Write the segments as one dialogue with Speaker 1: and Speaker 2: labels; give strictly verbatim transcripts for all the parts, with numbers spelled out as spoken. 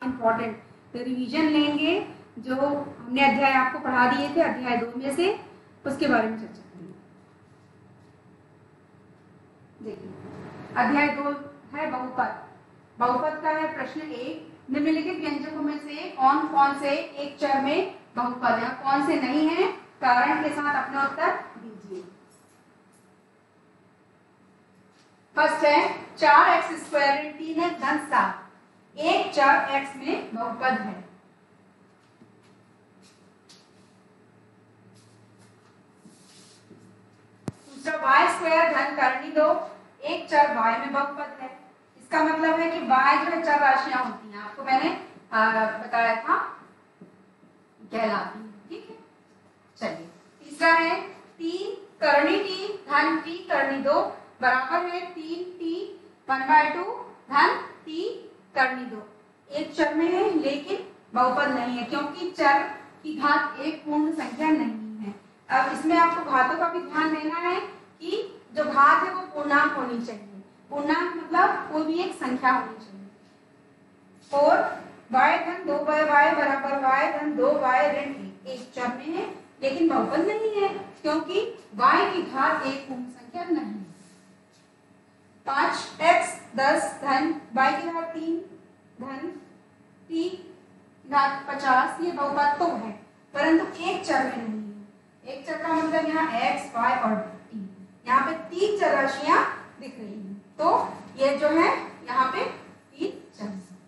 Speaker 1: Important, तो revision लेंगे जो हमने अध्याय आपको पढ़ा दिए थे अध्याय दो में से, उसके बारे में चर्चा करेंगे। देखिए अध्याय दो है बहुपद। बहुपद का है प्रश्न एक, निम्नलिखित व्यंजकों में से कौन कौन से एक चर में बहुपद है, कौन से नहीं है, कारण के साथ अपना उत्तर दीजिए। फर्स्ट है चार एक्स स्क्वायर तीन है धन सात, एक चर x में बहुपद है। दूसरा y स्क्वायर धन करनी दो, एक चर y में बहुपद है। इसका मतलब है कि y जो है चर राशियां होती हैं, आपको मैंने आ, बताया था कहलाती है, ठीक है। चलिए तीसरा है तीन करनी t धन t करनी दो बराबर है तीन t वन बाय टू धन t करनी दो। एक चर में है लेकिन बहुपद नहीं है, क्योंकि चर की घात एक पूर्ण संख्या नहीं है। अब इसमें आपको घातों का भी ध्यान देना है कि जो घात है वो पूर्णांक होनी चाहिए। पूर्णांक मतलब कोई भी एक संख्या होनी चाहिए। फोर वाई धन दो बाय वाई बराबर वाई धन दो वाई ऋण एक, एक चर में है लेकिन बहुपद नहीं है, क्योंकि वाई की घात एक पूर्ण संख्या नहीं है। पांच एक्स दस धन वाई की घात तीन धन टी घात पचास, ये बहुपद तो है परंतु एक चर में नहीं है। एक चर का मतलब यहाँ एक्स वाई और टी, यहाँ पे तीन चर राशियां दिख रही हैं, तो ये जो है यहाँ पे तीन चर।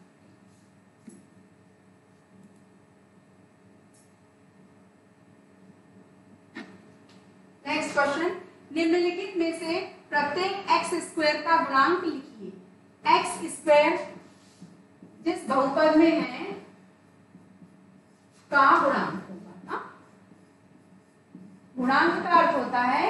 Speaker 1: नेक्स्ट क्वेश्चन, निम्नलिखित में से प्रत्येक एक्स स्क्वायर का गुणांक लिखिए। एक्स स्क्वायर जिस बहुपद में है का गुणांक होगा ना। गुणांक का अर्थ होता है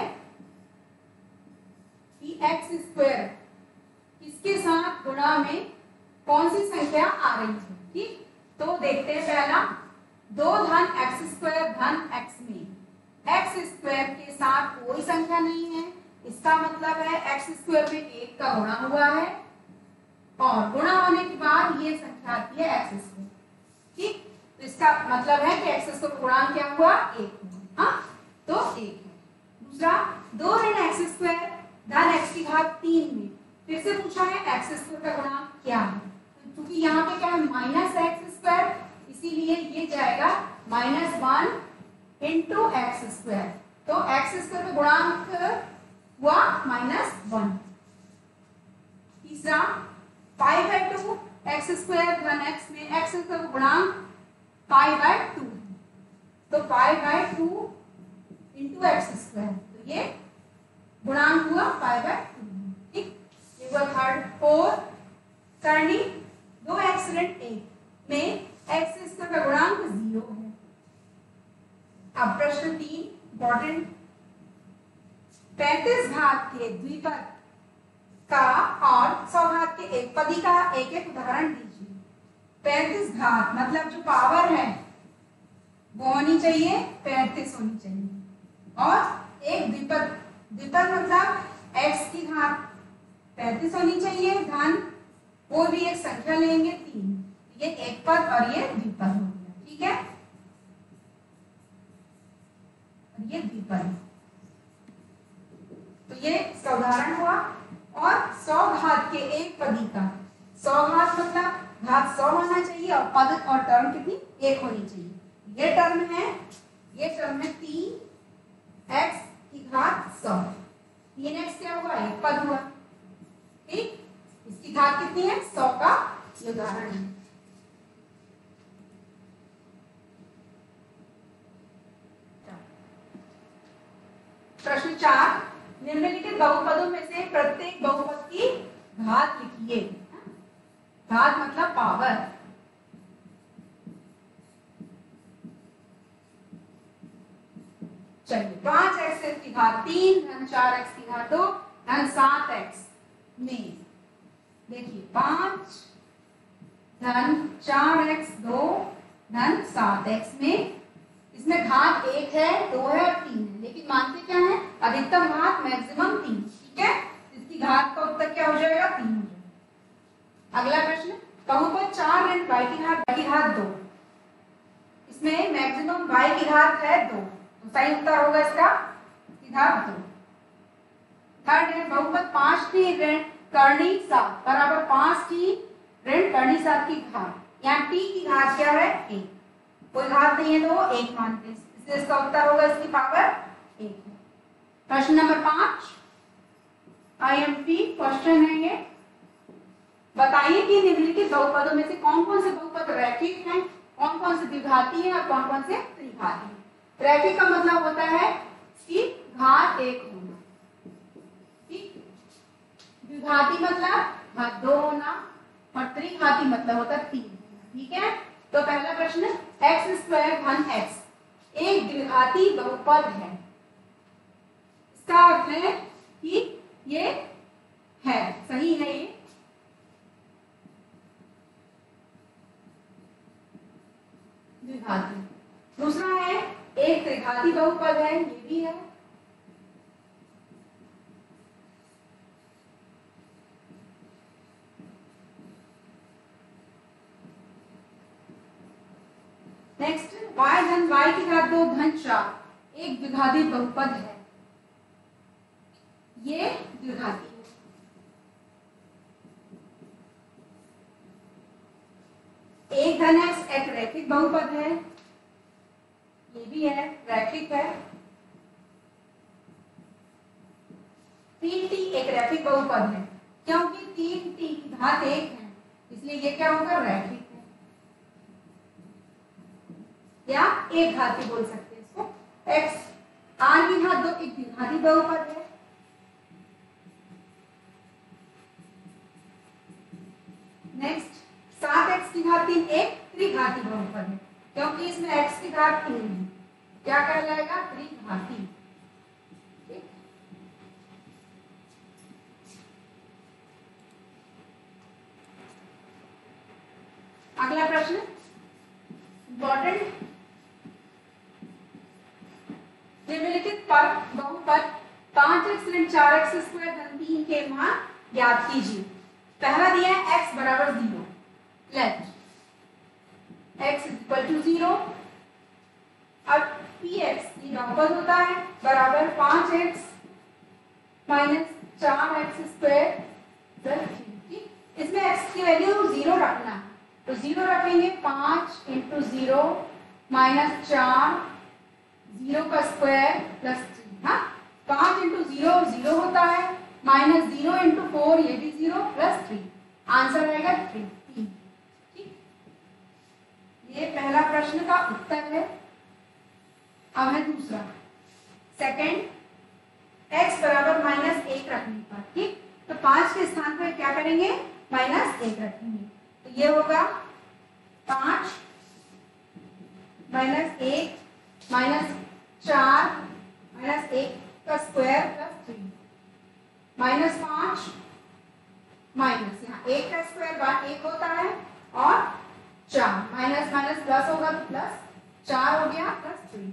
Speaker 1: कि एक्स स्क्वायर इसके साथ गुणा में कौन सी संख्या आ रही है, ठीक। तो देखते हैं पहला, दो धन एक्स स्क्वायर धन एक्स में एक्स स्क्वायर के साथ कोई संख्या नहीं है, इसका मतलब है एक्स स्क्वायर में एक का गुणा हुआ है और गुणा होने के बाद ये संख्या आती है एक्स स्क्वायर, ठीक। तो इसका मतलब है कि एक्स स्क्वायर का गुणांक क्या हुआ, एक हुआ, हाँ तो एक है। दूसरा, दो ऋण एक्स स्क्वायर धन एक्स की घात तीन में फिर से पूछा है एक्स स्क्वायर का गुणांक क्या है, क्योंकि यहाँ पे क्या है माइनस एक्स स्क्वायर, इसीलिए ये जाएगा minus one into X square, तो एक्स स्क्वायर का गुणांक हुआ माइनस वन। तीसरा, pi by two X square धन एक्स में एक्स स्क्वायर का गुणांक पाई बाय टू, तो pi by two into X square, तो ये गुणांक हुआ पाई बाय टू, ठीक। ये हुआ थर्ड। फोर, करनी दो एक्स ऋण एक में एक्स स्क्वायर का गुणांक जीरो है। अब प्रश्न तीन इंपॉर्टेंट, पैंतीस घात के द्विपद का और सौ घात के एक पदी का एक एक उदाहरण दीजिए। पैंतीस घात मतलब जो पावर है वो होनी चाहिए पैंतीस होनी चाहिए, और एक द्विपद, द्विपद मतलब एक्स की घात पैंतीस होनी चाहिए, धन कोई भी एक संख्या लेंगे तीन, ये एक पद और ये द्विपद हो गया, ठीक है। और ये द्विपद, तो ये इसका उदाहरण हुआ। और सौ घात के एक पदी का, सौ घात मतलब घात सौ होना चाहिए और पद और टर्म कितनी एक होनी चाहिए। ये टर्म है, ये टर्म है तीन एक्स की घात सौ, तीन एक्स क्या हुआ एक पद हुआ, ठीक। इसकी घात कितनी है सौ का, ये उदाहरण है। प्रश्न चार, निम्नलिखित बहुपदों में से प्रत्येक बहुपद की घात लिखिए। घात मतलब पावर। चलिए, पांच एक्स की घात तीन धन चार एक्स की घात दो धन सात एक्स में देखिए पांच धन चार एक्स दो धन सात एक्स में, इसमें घात एक है, दो है और तीन है, लेकिन मानते क्या है अधिकतम घात मैक्सिमम तीन, ठीक है। इसकी घात का उत्तर क्या हो जाएगा, तीन हो जाएगा। अगला प्रश्न, बहुपद चार ऋण y की घात y की घात दो, इसमें मैक्सिमम y की घात है दो, तो सही उत्तर होगा इसका की घात दो। थर्ड है बहुपद पांच की ऋण कर्णी सात बराबर पांच की ऋण कर्णी सात की घात, यहाँ t की घात क्या है एक, कोई घात नहीं है तो एक मानते हैं, इसलिए इसका उत्तर होगा इसकी पावर एक है। प्रश्न नंबर पांच आईएमपी क्वेश्चन है ये, बताइए कि निम्नलिखित बहुपदों में से कौन कौन से बहुपद रैखिक हैं, कौन कौन से द्विघाती हैं और कौन कौन से त्रिघाती हैं। रैखिक का मतलब होता है कि घात एक होना, ठीक, द्विघाती मतलब घात दो होना और त्रिघाती मतलब होता है तीन होना, ठीक है। तो पहला प्रश्न, एक्स स्क्वायर घन एक्स एक द्विघाती बहुपद है, इसका अर्थ है कि ये है, सही है ये। द्विघाती। दूसरा है एक त्रिघाती बहुपद है, ये भी है। नेक्स्ट, y धन y की घात दो धन चार एक द्विघाती बहुपद है, ये द्विघाती है। एक धन x एक रैखिक बहुपद है, ये भी है, रैखिक है। तीन टी एक रैखिक बहुपद है, क्योंकि तीन टी की घात एक है, इसलिए ये क्या होगा रैखिक है, या एक घाती बोल सकते हैं इसको। x आर की घात दो एक द्विघाती बहुपद है, नेक्स्ट सात एक्स की घात तीन एक त्रिघाती बहुपद है, क्योंकि इसमें x की घात तीन है, क्या कहलाएगा त्रिघाती। अगला प्रश्न इंपॉर्टेंट, निम्नलिखित पर बहुपद पांच एक्स ऋण चार एक्स स्क्वायर धन तीन के मान ज्ञात कीजिए। पहला दिया है x बराबर zero, let x equal to zero. अब px ये बहुपद होता है बराबर पांच एक्स माइनस चार एक्स स्क्वायर प्लस थ्री, इसमें x की वैल्यू जीरो रखना है, तो जीरो रखेंगे, पांच इंटू जीरो माइनस चार, जीरो का स्क्वायर प्लस थ्री, हाँ पांच इंटू जीरो जीरो होता है, माइनस जीरो इंटू फोर ये भी जीरो प्लस थ्री, आंसर रहेगा थ्री, तीन, ठीक। ये पहला प्रश्न का उत्तर है। अब है दूसरा, सेकंड, x बराबर माइनस एक रखने पर, ठीक, तो पांच के स्थान पर क्या करेंगे माइनस एक रखेंगे, तो ये होगा पांच माइनस एक माइनस चार माइनस एक का स्क्वायर प्लस थ्री, माइनस पांच माइनस यहाँ एक का स्क्वायर बार एक होता है और चार, माइनस माइनस प्लस होगा तो प्लस चार हो गया प्लस थ्री,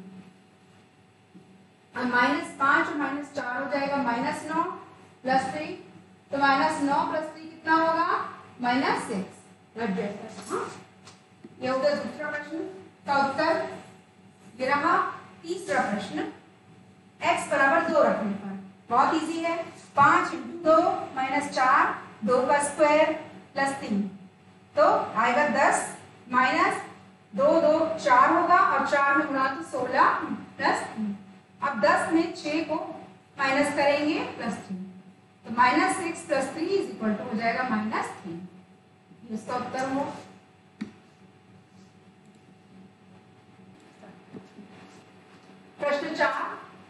Speaker 1: और माइनस पांच और माइनस चार हो जाएगा माइनस नौ प्लस थ्री, तो माइनस नौ प्लस थ्री कितना होगा माइनस सिक्स, घट जाएगा। हाँ, ये हो गया दूसरा प्रश्न का उत्तर। ये रहा तीसरा प्रश्न, x बराबर दो रखने पर, बहुत इजी है, पांच इंटू दो माइनस चार, दो का स्क्वायर प्लस तीन, तो आएगा दस, माइनस दो दो चार होगा और चार में गुणा तो सोलह प्लस तीन, अब दस में छह को माइनस करेंगे प्लस थ्री, तो minus six plus three is equal to हो जाएगा माइनस थ्री, इसका उत्तर हो। प्रश्न चार,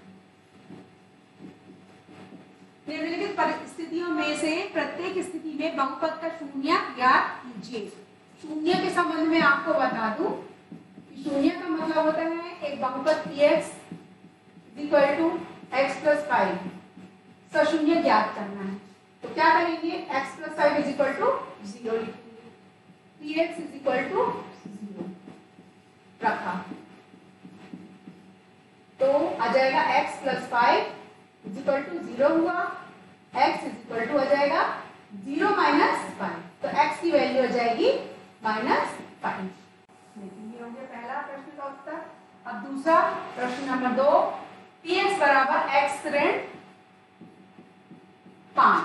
Speaker 1: निम्नलिखित परिस्थितियों में से प्रत्येक स्थिति में बहुपद का शून्य ज्ञात कीजिए। शून्य के संबंध में आपको बता दूं कि शून्य का मतलब होता है एक बहुपद px equal to X plus five, सशून्य ज्ञात करना है, तो क्या करेंगे x plus five is equal to zero लिखेंगे, px is equal to zero रखा, तो आ जाएगा x plus five is equal to zero हुआ, x इज इक्वल टू आ जाएगा जीरो माइनस फाइव, तो x की वैल्यू हो जाएगी माइनस फाइव। ये हो गया पहला प्रश्न का उत्तर। अब दूसरा प्रश्न नंबर दो, पी एक्स बराबर एक्स ऋण पांच,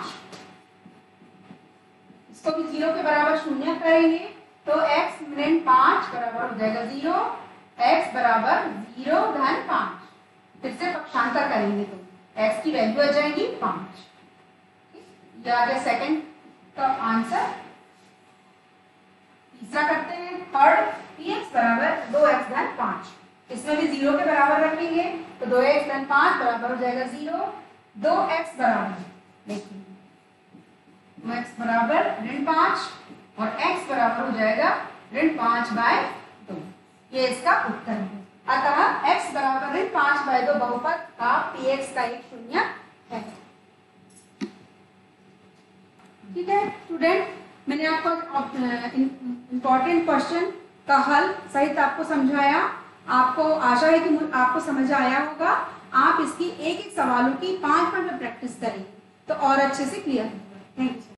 Speaker 1: इसको भी जीरो के बराबर शून्य करेंगे तो x ऋण पांच बराबर हो जाएगा जीरो, x बराबर जीरो धन पांच। फिर से पक्षांतर करेंगे तो x की वैल्यू आ जाएगी पांच। ये आ गया सेकंड का आंसर। तीसरा करते हैं थर्ड, पी एक्स बराबर दो एक्स धन पांच, इसमें भी जीरो के बराबर रखेंगे तो दो एक्स धन पांच बराबर हो जाएगा जीरो, दो एक्स बराबर देखिए दो एक्स बराबर ऋण पांच और x बराबर हो जाएगा ऋण पांच बाय दो। ये इसका उत्तर है। अतः x बराबर ऋण पांच बाय दो बहुपद का px का एक शून्य है। ठीक है स्टूडेंट, मैंने आपको इम्पोर्टेंट क्वेश्चन का हल सहित आपको समझाया। आपको आशा है कि आपको समझ आया होगा। आप इसकी एक एक सवालों की पांच पांच में प्रैक्टिस करेंगे तो और अच्छे से क्लियर होगा। Thank you.